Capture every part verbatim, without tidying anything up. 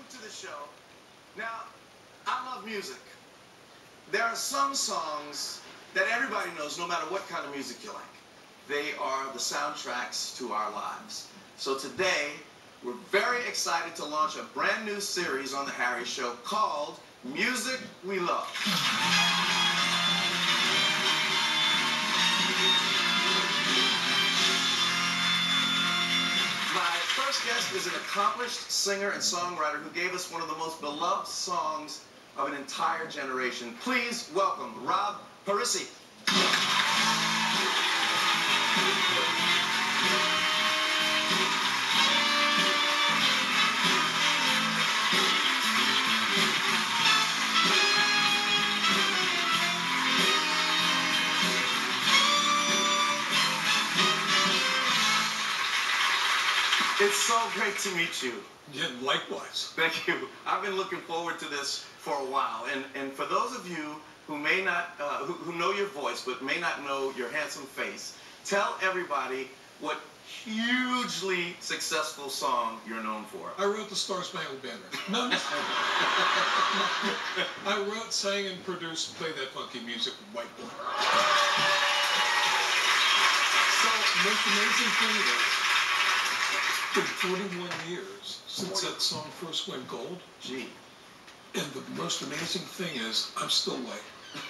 welcome to the show. Now, I love music. There are some songs that everybody knows no matter what kind of music you like. They are the soundtracks to our lives. So today, we're very excited to launch a brand new series on The Harry Show called Music We Love. My first guest is an accomplished singer and songwriter who gave us one of the most beloved songs of an entire generation. Please welcome Rob Parisi. It's so great to meet you. Yeah, likewise. Thank you. I've been looking forward to this for a while. And, and for those of you who may not, uh, who, who know your voice but may not know your handsome face, tell everybody what hugely successful song you're known for. I wrote the Star Spangled Banner. No, no. I wrote, sang, and produced Play That Funky Music with White Boy. So, the most amazing thing is, it's been forty-one years since that song first went gold. Gee. And the most amazing thing is, I'm still white.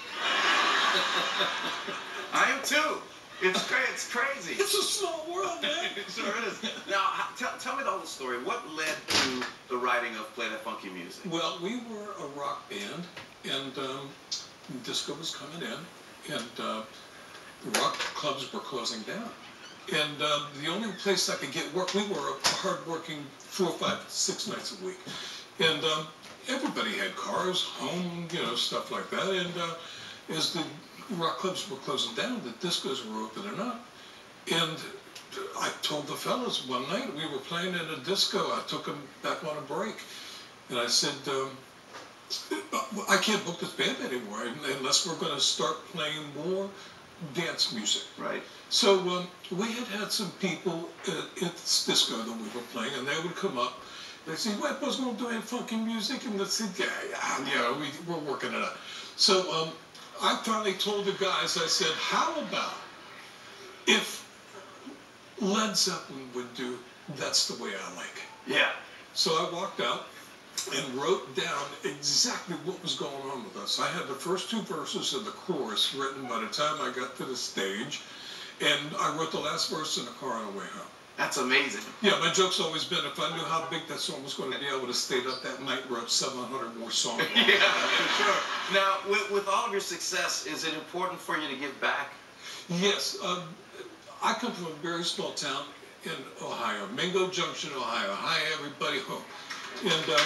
I am too. It's crazy. It's crazy. It's a small world, man. It sure is. Now, tell, tell me the whole story. What led to the writing of Play That Funky Music? Well, we were a rock band, and um, disco was coming in, and uh, the rock clubs were closing down. And uh, the only place I could get work, we were hard-working four, five, six nights a week. And um, everybody had cars, home, you know, stuff like that. And uh, as the rock clubs were closing down, the discos were opening up. And I told the fellas one night, we were playing in a disco. I took them back on a break. And I said, um, I can't book this band anymore unless we're going to start playing more dance music. Right. So um, we had had some people at, at this disco that we were playing, and they would come up. They'd say, "White Boy's going to do any funky music?" And they'd say, "Yeah, yeah, yeah, we, we're working it out." So um, I finally told the guys, I said, "How about if Led Zeppelin would do That's the Way I Like It?" Yeah. So I walked out and wrote down exactly what was going on with us. I had the first two verses of the chorus written by the time I got to the stage, and I wrote the last verse in the car on the way home. That's amazing. Yeah, my joke's always been, if I knew how big that song was going to be, I would have stayed up that night and wrote seven hundred more songs. Yeah, for sure. Now, with, with all of your success, is it important for you to give back? Yes. Um, I come from a very small town in Ohio, Mingo Junction, Ohio. Hi, everybody home. And, um,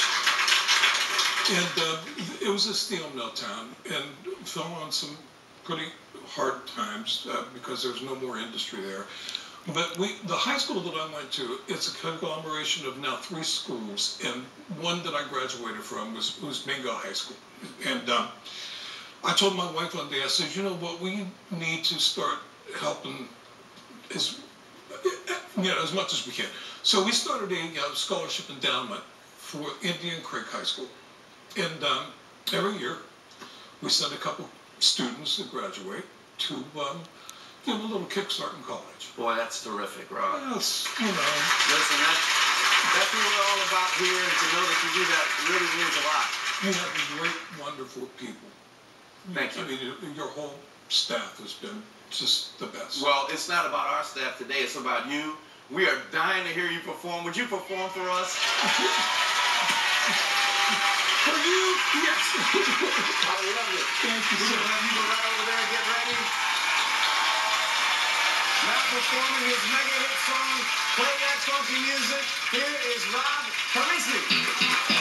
and uh, it was a steel mill town, and fell on some pretty hard times uh, because there was no more industry there. But we, the high school that I went to, it's a conglomeration of now three schools, and one that I graduated from was, was Mingo High School. And um, I told my wife one day, I said, you know what, we need to start helping as, you know, as much as we can. So we started a uh, scholarship endowment for Indian Creek High School. And um, every year, we send a couple students that graduate to um, give them a little kickstart in college. Boy, that's terrific, Rob. That's, you know. Listen, that's, that's what we're all about here, and to know that you do that really means a lot. You have great, wonderful people. Thank you. I mean, your whole staff has been just the best. Well, it's not about our staff today, it's about you. We are dying to hear you perform. Would you perform for us? For you, yes. I love it. Thank you, We're sir. going to have you go right over there and get ready. Now performing his mega hit song, Play That Funky Music, here is Rob Parisi.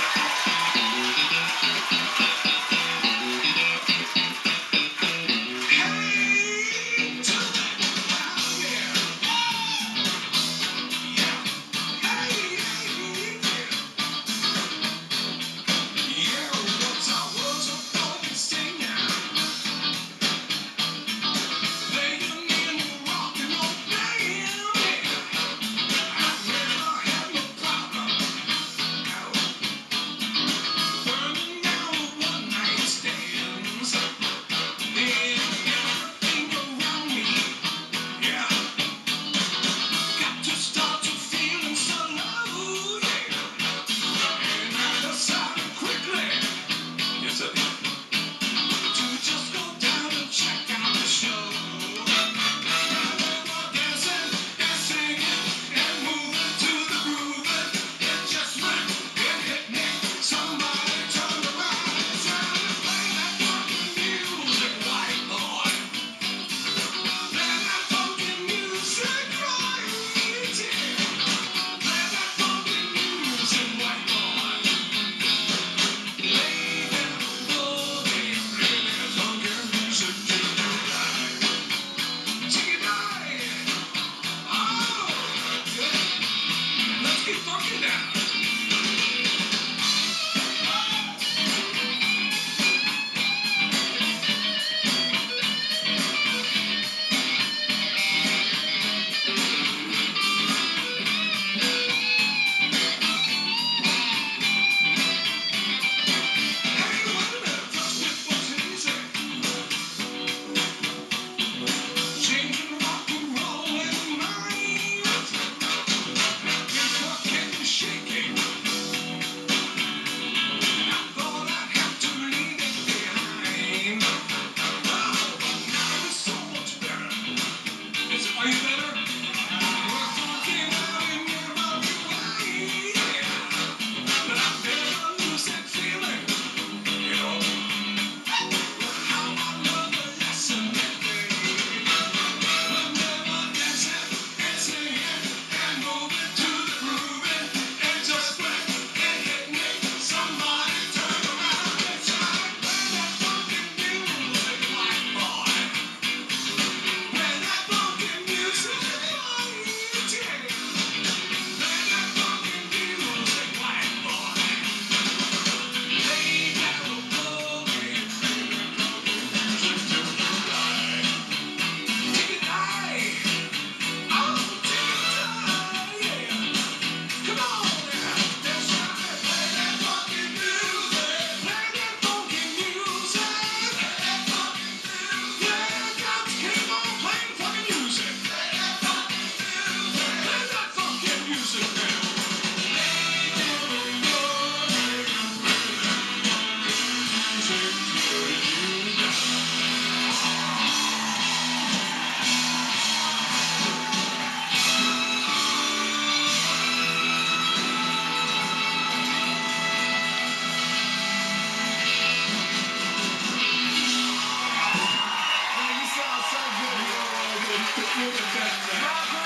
Are you better? We're talking about me about you, yeah. But I've never lose that feeling, you know. How I love the lesson that day. We'll never dance and singing and moving to the grooving and just when it hit me, somebody turn around and try to play that funky music, white boy. Play that funky music, yeah. Play that funky music, white boy. Lay down the boogie, music to the right. Take it high, oh, take it high, yeah. Come on now, that's right. Play that funky music, play that funky music, play that funky music. Yeah, got to keep on playing funky music. Play that funky music, play that funky music now. Man, you sound so good. You're the best, man.